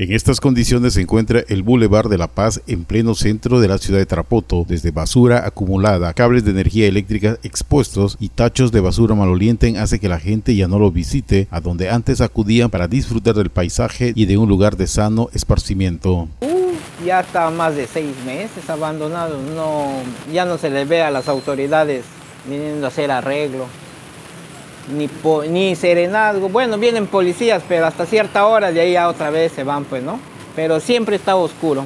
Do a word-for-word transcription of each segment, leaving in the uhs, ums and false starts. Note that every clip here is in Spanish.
En estas condiciones se encuentra el Boulevard de la Paz en pleno centro de la ciudad de Tarapoto, desde basura acumulada, cables de energía eléctrica expuestos y tachos de basura maloliente hace que la gente ya no lo visite, a donde antes acudían para disfrutar del paisaje y de un lugar de sano esparcimiento. Uh, ya está más de seis meses abandonado, no, ya no se le ve a las autoridades viniendo a hacer arreglo. Ni, po, ni serenazgo, bueno, vienen policías, pero hasta cierta hora de ahí a otra vez se van, pues, ¿no? Pero siempre está oscuro.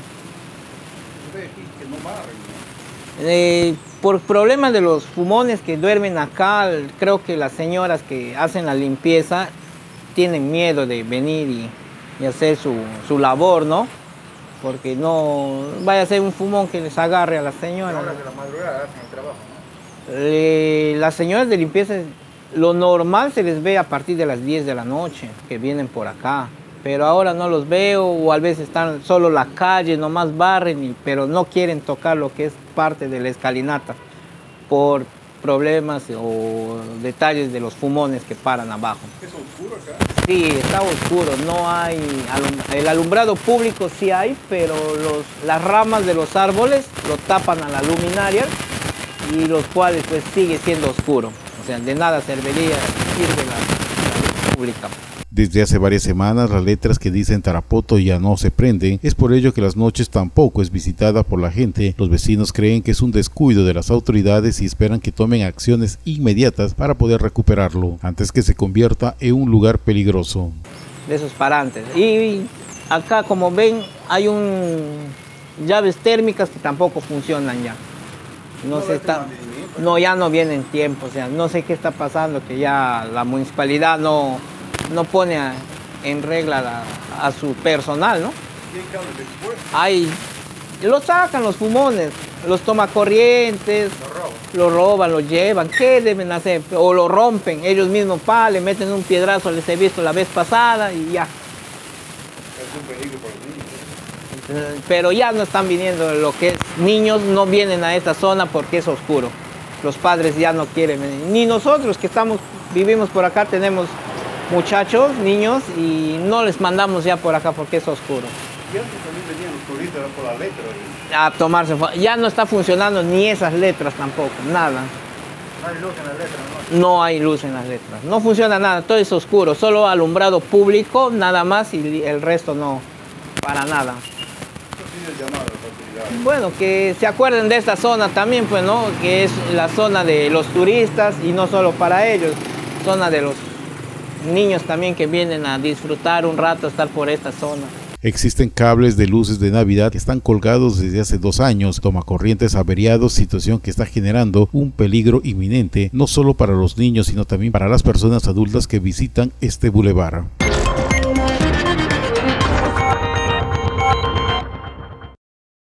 Eh, por problemas de los fumones que duermen acá, creo que las señoras que hacen la limpieza tienen miedo de venir y, y hacer su, su labor, ¿no? Porque no vaya a ser un fumón que les agarre a las señoras. ¿Horas de la madrugada hacen el trabajo, no? Eh, las señoras de limpieza, lo normal se les ve a partir de las diez de la noche, que vienen por acá. Pero ahora no los veo, o a veces están solo la calle, nomás barren, y, pero no quieren tocar lo que es parte de la escalinata, por problemas o detalles de los fumones que paran abajo. ¿Es oscuro acá? Sí, está oscuro, no hay, alum el alumbrado público sí hay, pero los, las ramas de los árboles lo tapan a la luminaria, y los cuales pues sigue siendo oscuro. O sea, de nada serviría, sirve la, la luz pública. Desde hace varias semanas las letras que dicen Tarapoto ya no se prenden, es por ello que las noches tampoco es visitada por la gente. Los vecinos creen que es un descuido de las autoridades y esperan que tomen acciones inmediatas para poder recuperarlo, antes que se convierta en un lugar peligroso. De esos parantes. Y acá, como ven, hay un llaves térmicas que tampoco funcionan ya. No, se está, no, ya no viene en tiempo, o sea, no sé qué está pasando, que ya la municipalidad no, no pone a, en regla la, a su personal, ¿no? ¿Tienen cables expuestos? Hay, lo sacan los fumones, los tomacorrientes, Lo roban. lo roban, lo llevan, ¿qué deben hacer? O lo rompen, ellos mismos pa, le meten un piedrazo, les he visto la vez pasada y ya. Es un peligro para los niños. Pero ya no están viniendo lo que es, niños no vienen a esta zona porque es oscuro. Los padres ya no quieren venir. Ni nosotros que estamos, vivimos por acá, tenemos muchachos, niños, y no les mandamos ya por acá porque es oscuro. Y antes también venían los turistas por las letras. A tomarse, ya no está funcionando ni esas letras tampoco, nada. No hay luz en las letras, ¿no? No hay luz en las letras, no funciona nada, todo es oscuro, solo alumbrado público, nada más, y el resto no, para nada. Bueno, que se acuerden de esta zona también, pues, ¿no? Que es la zona de los turistas y no solo para ellos, zona de los niños también que vienen a disfrutar un rato, estar por esta zona. Existen cables de luces de Navidad que están colgados desde hace dos años, tomacorrientes averiados, situación que está generando un peligro inminente, no solo para los niños, sino también para las personas adultas que visitan este bulevar.